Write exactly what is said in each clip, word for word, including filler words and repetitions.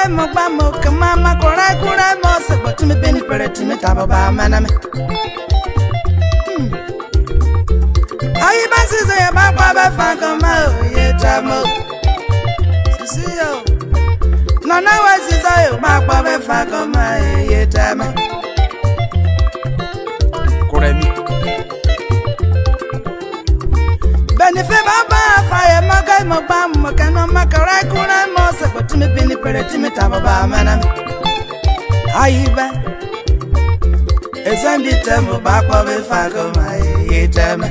maga mogba moka mama kora kura mosa but me beni pereti me tababa maname ayi basizo ya bakwa ba fakoma ye tamo sisiyo nana wasizo yo bakwa ba fakoma ye tamo kuremi beni fe baba fire maga mogba moka no makara kura mosa but me beni pereti me tababa maname ayi ba ezandi tamo bakwa ba fakoma ye tamo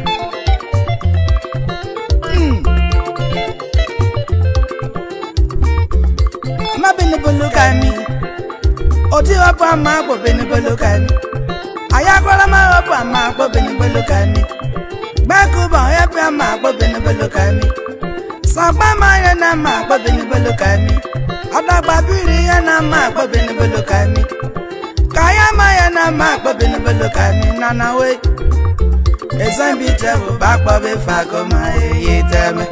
look at me. Oti opa ma go beni look at me. Ayakola ma opa ma go beni look at me. Bakuba opa ma go beni look at me. Sapa ma ya na ma go beni look at me. Adagba biri ya na ma go beni look at me. Kaya ma ya na ma go beni look at me. Nana we. Ezambi tebo bakwa be fako ma ye teme.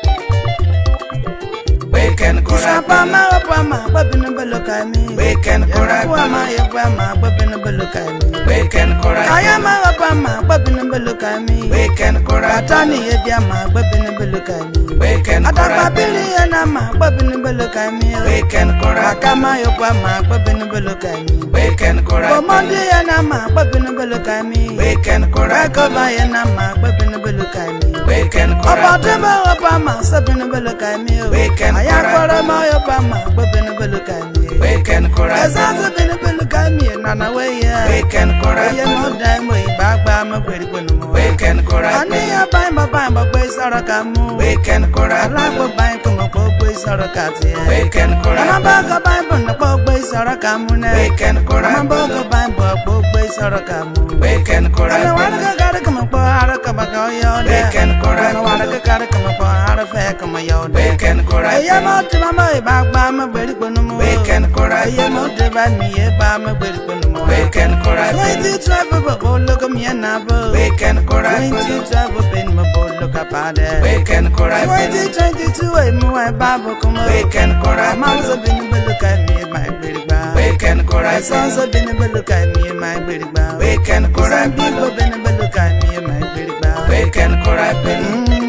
We can correct ma opa ma babina beloka mi. We can correct ma opa ma babina beloka mi. We can correct aya ma opa ma babina beloka mi. We can correct atani edia ma babina beloka mi. We can correct adababili na ma babina beloka mi. We can correct kama opa ma babina beloka mi. We can correct komandi na ma babina beloka mi. We can correct kaba na ma babina beloka mi. We can correct opa opa ma sabina beloka mi. We can ayakora ma opa ma babina beloka mi. We can correct azaza bina beloka mi nana we ya. We can correct ya mo dai mo ibagba ma kweri kwenu mo. We can correct ani ya bai ba bai ba kwe saraka mu. We can correct ala ko bai ko mo kwe saraka ti. We can correct ama ba ko bai bo na kwe saraka mu ne. We can correct ama ba ko bai bo kwe saraka mu. We can correct ana wala ka gara ko mo ko haraka ba ko yo. We can correct ana wala ka gara ko mo ko harafa ko mo yo. We can correct ya mo ti ma mo ibagba ma kweri kwenu mo. We can correct ya mo te ba mi e ba ma kweri kwenu mo. We can correct twenty twelve bo look me na bo. We can correct twenty twelve ben ma bo look apade. We can correct twenty twenty-two e mo e ba bo ko mo. We can correct ma so ben bo look at me my kweri ba. We can correct so so ben bo look at me my kweri ba. We can correct people ben bo look at me my kweri ba. We can correct ben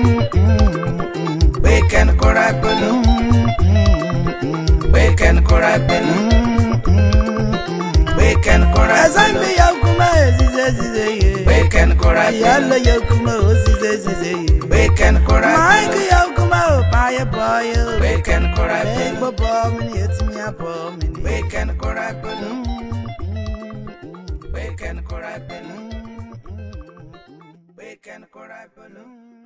we can correct ben we can correct ben we can correct azambi yakuma zize zize we can correct yalla yakuma zize zize we can correct mike yakuma paye boy we can correct we bobo mini etimi abo mini we can correct we can correct we can correct